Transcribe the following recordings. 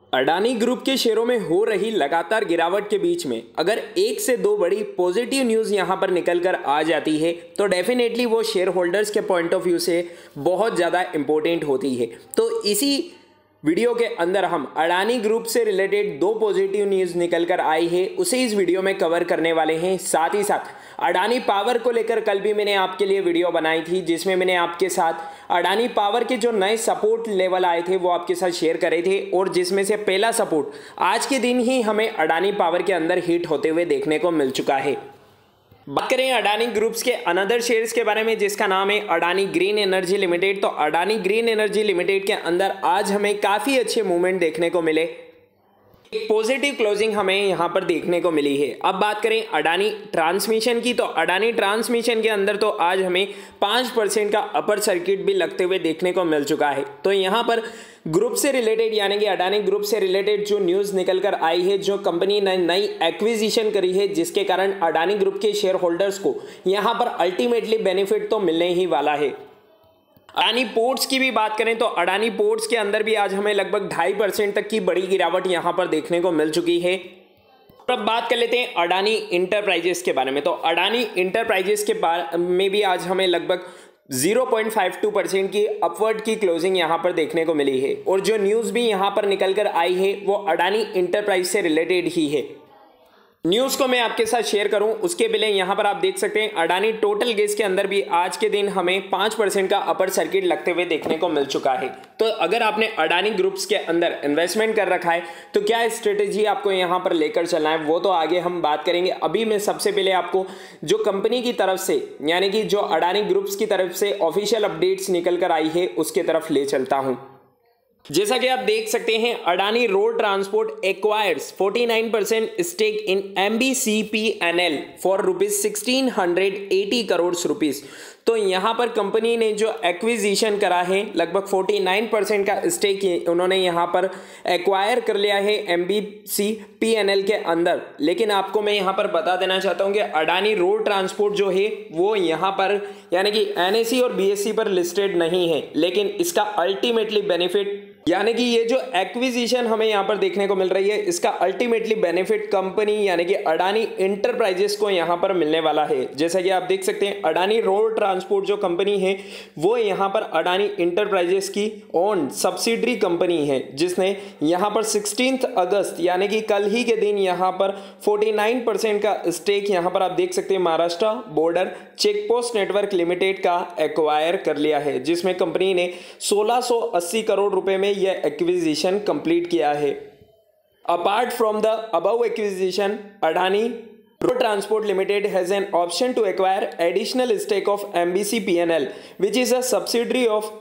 Adani group के शेयरों में हो रही लगातार गिरावट के बीच में अगर एक से दो बड़ी पॉजिटिव न्यूज़ यहां पर निकल कर आ जाती है तो डेफिनेटली वो शेयर होल्डर्स के पॉइंट ऑफ व्यू से बहुत ज़्यादा इंपॉर्टेंट होती है। तो इसी वीडियो के अंदर हम अडानी ग्रुप से रिलेटेड दो पॉजिटिव न्यूज़ निकल कर आई है उसे इस वीडियो में कवर करने वाले हैं। साथ ही साथ अडानी पावर को लेकर कल भी मैंने आपके लिए वीडियो बनाई थी जिसमें मैंने आपके साथ अडानी पावर के जो नए सपोर्ट लेवल आए थे वो आपके साथ शेयर करे थे और जिसमें से पहला सपोर्ट आज के दिन ही हमें अडानी पावर के अंदर हिट होते हुए देखने को मिल चुका है। बात करें अडानी ग्रुप्स के अनदर शेयर्स के बारे में जिसका नाम है अडानी ग्रीन एनर्जी लिमिटेड, तो अडानी ग्रीन एनर्जी लिमिटेड के अंदर आज हमें काफ़ी अच्छे मूवमेंट देखने को मिले, एक पॉजिटिव क्लोजिंग हमें यहां पर देखने को मिली है। अब बात करें अडानी ट्रांसमिशन की, तो अडानी ट्रांसमिशन के अंदर तो आज हमें 5% का अपर सर्किट भी लगते हुए देखने को मिल चुका है। तो यहां पर ग्रुप से रिलेटेड यानी कि अडानी ग्रुप से रिलेटेड जो न्यूज़ निकल कर आई है, जो कंपनी ने नई एक्विजिशन करी है जिसके कारण अडानी ग्रुप के शेयर होल्डर्स को यहां पर अल्टीमेटली बेनिफिट तो मिलने ही वाला है। अडानी पोर्ट्स की भी बात करें तो अडानी पोर्ट्स के अंदर भी आज हमें लगभग 2.5% तक की बड़ी गिरावट यहां पर देखने को मिल चुकी है। अब बात कर लेते हैं अडानी इंटरप्राइजेस के बारे में, तो अडानी इंटरप्राइजेस के बारे में भी आज हमें लगभग 0.52% की अपवर्ड की क्लोजिंग यहां पर देखने को मिली है और जो न्यूज़ भी यहां पर निकल कर आई है वो अडानी इंटरप्राइज से रिलेटेड ही है। न्यूज़ को मैं आपके साथ शेयर करूं उसके पहले यहां पर आप देख सकते हैं अडानी टोटल गैस के अंदर भी आज के दिन हमें 5% का अपर सर्किट लगते हुए देखने को मिल चुका है। तो अगर आपने अडानी ग्रुप्स के अंदर इन्वेस्टमेंट कर रखा है तो क्या स्ट्रेटेजी आपको यहां पर लेकर चलना है वो तो आगे हम बात करेंगे। अभी मैं सबसे पहले आपको जो कंपनी की तरफ से यानी कि जो अडानी ग्रुप्स की तरफ से ऑफिशियल अपडेट्स निकल कर आई है उसके तरफ ले चलता हूं। जैसा कि आप देख सकते हैं Adani road transport acquires 49% stake in MBCPNL for ₹1680 crore. तो यहां पर कंपनी ने जो एक्विजिशन करा है लगभग 49% का स्टेक उन्होंने यहां पर एक्वायर कर लिया है MBCPNL के अंदर। लेकिन आपको मैं यहां पर बता देना चाहता हूं कि अडानी रोड ट्रांसपोर्ट जो है वो यहां पर यानी कि NSE और BSE पर लिस्टेड नहीं है, लेकिन इसका अल्टीमेटली बेनिफिट यानी कि ये जो एक्विजिशन हमें यहां पर देखने को मिल रही है इसका अल्टीमेटली बेनिफिट कंपनी यानी कि अडानी इंटरप्राइजेस को यहां पर मिलने वाला है। जैसा कि आप देख सकते हैं अडानी रोड ट्रांसपोर्ट जो कंपनी है वो यहां पर अडानी इंटरप्राइजेस की ओन सब्सिडरी कंपनी है जिसने यहां पर 16 अगस्त यानी कि कल ही के दिन यहां पर 49% का स्टेक यहां पर आप देख सकते हैं Maharashtra border check post network limited का एक्वायर कर लिया है, जिसमें कंपनी ने 1680 करोड़ रुपए में यह एक्विजिशन कंप्लीट किया है। Apart from the above acquisition Adani road transport limited has an option to acquire additional stake of MBCPNL which is a subsidiary of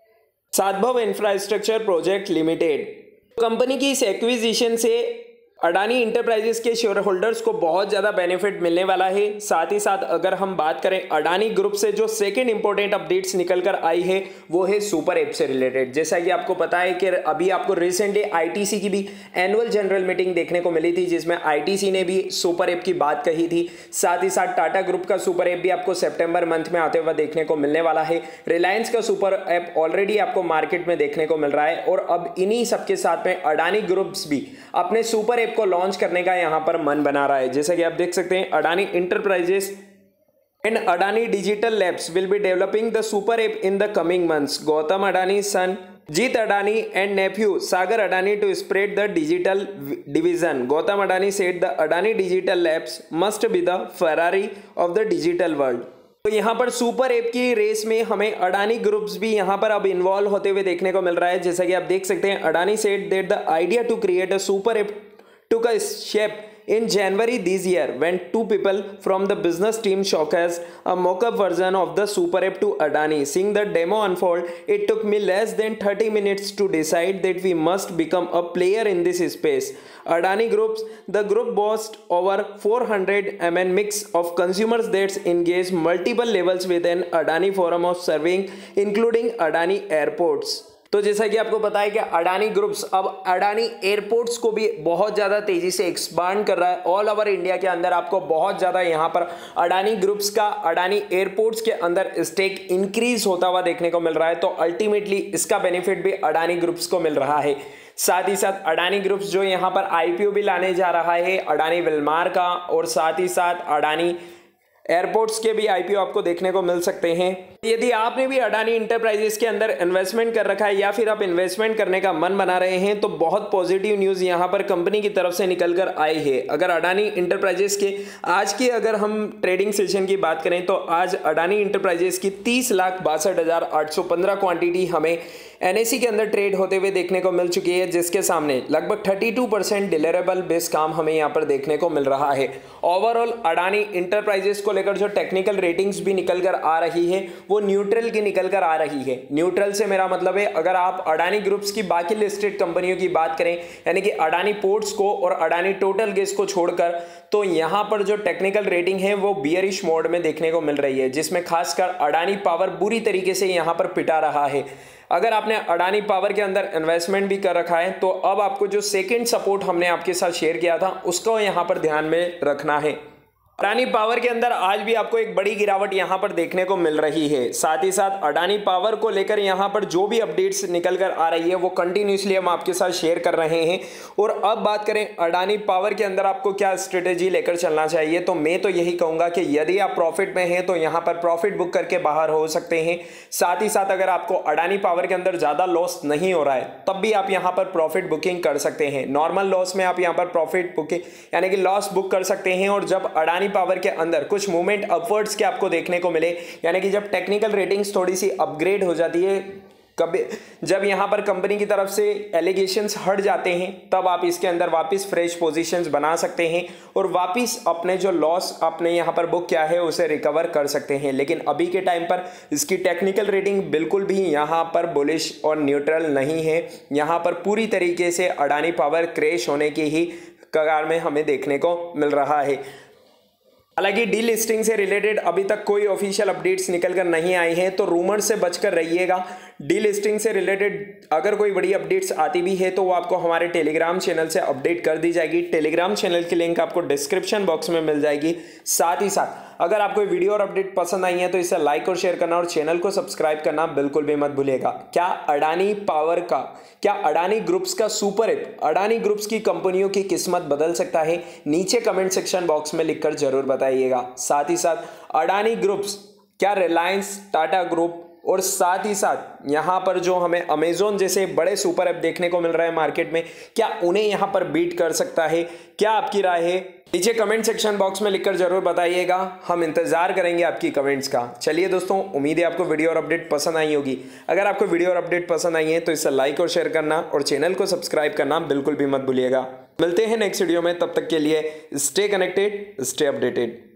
Sadbhav infrastructure project limited. Company की इस एक्विजिशन से अडानी इंटरप्राइजेस के शेयर होल्डर्स को बहुत ज़्यादा benefit मिलने वाला है। साथ ही साथ अगर हम बात करें अडानी ग्रुप से जो सेकंड इंपॉर्टेंट अपडेट्स निकल कर आई है वो है सुपर ऐप से रिलेटेड। जैसा कि आपको पता है कि अभी आपको रिसेंटली ITC की भी एनुअल जनरल मीटिंग देखने को मिली थी जिसमें ITC ने भी सुपर ऐप की बात कही थी। साथ ही साथ टाटा ग्रुप का सुपर ऐप भी आपको सितंबर मंथ में आते हुए देखने को मिलने वाला है। रिलायंस का सुपर ऐप ऑलरेडी आपको मार्केट में देखने को मिल रहा है और अब इन्हीं सबके साथ में अडानी ग्रुप्स भी अपने सुपर ऐप को लॉन्च करने का यहां पर मन बना रहा है। जैसा कि आप देख सकते हैं Adani enterprises and Adani digital labs will be developing the super app in the coming months. Gautam Adani son Jeet Adani and nephew Sagar Adani to spread the digital division. Gautam Adani said the Adani digital labs must be the Ferrari of the digital world. तो यहाँ पर super app की race में हमें Adani groups भी यहाँ पर अब इन्वॉल्व होते हुए देखने को मिल रहा है। जैसा कि आप देख सकते हैं Adani said that the idea to create a super app took a shape in January this year when two people from the business team showcased a mock-up version of the super app to Adani. Seeing the demo unfold, it took me less than 30 minutes to decide that we must become a player in this space. Adani Groups, the group boasts over 400 MN mix of consumers that engage multiple levels within Adani forum of serving, including Adani airports. तो जैसा कि आपको पता है कि Adani groups अब Adani airports को भी बहुत ज़्यादा तेज़ी से एक्सपांड कर रहा है। ऑल ओवर इंडिया के अंदर आपको बहुत ज़्यादा यहाँ पर अडानी ग्रुप्स का अडानी एयरपोर्ट्स के अंदर स्टेक इंक्रीज होता हुआ देखने को मिल रहा है। तो अल्टीमेटली इसका बेनिफिट भी अडानी ग्रुप्स को मिल रहा है। साथ ही साथ अडानी ग्रुप्स जो यहाँ पर आईपीओ भी लाने जा रहा है, अडानी विलमार का, और साथ ही साथ अडानी एयरपोर्ट्स के भी आईपीओ आपको देखने को मिल सकते हैं। यदि आपने भी अडानी इंटरप्राइजेस के अंदर इन्वेस्टमेंट कर रखा है या फिर आप इन्वेस्टमेंट करने का मन बना रहे हैं तो बहुत पॉजिटिव न्यूज़ यहां पर कंपनी की तरफ से निकल कर आई है। अगर अडानी इंटरप्राइजेस के आज की अगर हम ट्रेडिंग सेशन की बात करें तो आज अडानी इंटरप्राइजेस की 30,62,815 क्वांटिटी हमें एनएसई के अंदर ट्रेड होते हुए देखने को मिल चुकी है, जिसके सामने लगभग 32% डिलीवरेबल बेस काम हमें यहां पर देखने को मिल रहा है। ओवरऑल अडानी इंटरप्राइजेस को लेकर जो टेक्निकल रेटिंग्स भी निकल कर आ रही है वो न्यूट्रल की निकल कर आ रही है। न्यूट्रल से मेरा मतलब है अगर आप अडानी ग्रुप्स की बाकी लिस्टेड कंपनियों की बात करें, यानी कि अडानी पोर्ट्स को और अडानी टोटल गैस को छोड़कर, तो यहां पर जो टेक्निकल रेटिंग है वो बियरिश मोड में देखने को मिल रही है, जिसमें खासकर अडानी पावर बुरी तरीके से यहां पर पिटा रहा है। अगर आपने अडानी पावर के अंदर इन्वेस्टमेंट भी कर रखा है तो अब आपको जो सेकंड सपोर्ट हमने आपके साथ शेयर किया था उसको यहां पर ध्यान में रखना है। अडानी पावर के अंदर आज भी आपको एक बड़ी गिरावट यहां पर देखने को मिल रही है। साथ ही साथ अडानी पावर को लेकर यहां पर जो भी अपडेट्स निकल कर आ रही है वो कंटिन्यूसली हम आपके साथ शेयर कर रहे हैं। और अब बात करें अडानी पावर के अंदर आपको क्या स्ट्रेटेजी लेकर चलना चाहिए, तो मैं तो यही कहूंगा कि यदि आप प्रॉफिट में हैं तो यहां पर प्रॉफिट बुक करके बाहर हो सकते हैं। साथ ही साथ अगर आपको अडानी पावर के अंदर ज्यादा लॉस नहीं हो रहा है तब भी आप यहां पर प्रॉफिट बुकिंग कर सकते हैं। नॉर्मल लॉस में आप यहां पर प्रॉफिट बुकिंग यानी कि लॉस बुक कर सकते हैं। और जब अडानी पावर के अंदर कुछ मूवमेंट अपवर्ड्स के आपको देखने को मिले, यानी कि जब टेक्निकल रेटिंग्स थोड़ी सी अपग्रेड हो जाती है, कभी जब यहां पर कंपनी की तरफ से एलिगेशंस हट जाते हैं, तब आप इसके अंदर वापस फ्रेश पोजीशंस बना सकते हैं और वापस अपने जो लॉस आपने यहां पर बुक किया है उसे रिकवर कर सकते हैं। लेकिन अभी के टाइम पर इसकी टेक्निकल रेटिंग बिल्कुल भी यहां पर बुलिश और न्यूट्रल नहीं है। यहां पर पूरी तरीके से अडानी पावर क्रैश होने की ही कगार में हमें देखने को मिल रहा है। हालांकि डी लिस्टिंग से रिलेटेड अभी तक कोई ऑफिशियल अपडेट्स निकल कर नहीं आई हैं, तो रूमर से बचकर रहिएगा। डी लिस्टिंग से रिलेटेड अगर कोई बड़ी अपडेट्स आती भी है तो वो आपको हमारे टेलीग्राम चैनल से अपडेट कर दी जाएगी। टेलीग्राम चैनल की लिंक आपको डिस्क्रिप्शन बॉक्स में मिल जाएगी। साथ ही साथ अगर आपको वीडियो और अपडेट पसंद आई है तो इसे लाइक और शेयर करना और चैनल को सब्सक्राइब करना बिल्कुल भी मत भूलिएगा। क्या अडानी पावर का, क्या अडानी ग्रुप्स का सुपर ऐप अडानी ग्रुप्स की कंपनियों की किस्मत बदल सकता है? नीचे कमेंट सेक्शन बॉक्स में लिखकर जरूर बताइएगा। साथ ही साथ अडानी ग्रुप्स क्या रिलायंस, टाटा ग्रुप और साथ ही साथ यहाँ पर जो हमें अमेजोन जैसे बड़े सुपर ऐप देखने को मिल रहा है मार्केट में, क्या उन्हें यहाँ पर बीट कर सकता है? क्या आपकी राय है? नीचे कमेंट सेक्शन बॉक्स में लिखकर जरूर बताइएगा। हम इंतजार करेंगे आपकी कमेंट्स का। चलिए दोस्तों, उम्मीद है आपको वीडियो और अपडेट पसंद आई होगी। अगर आपको वीडियो और अपडेट पसंद आई है तो इसे लाइक और शेयर करना और चैनल को सब्सक्राइब करना बिल्कुल भी मत भूलिएगा। मिलते हैं नेक्स्ट वीडियो में, तब तक के लिए स्टे कनेक्टेड, स्टे अपडेटेड।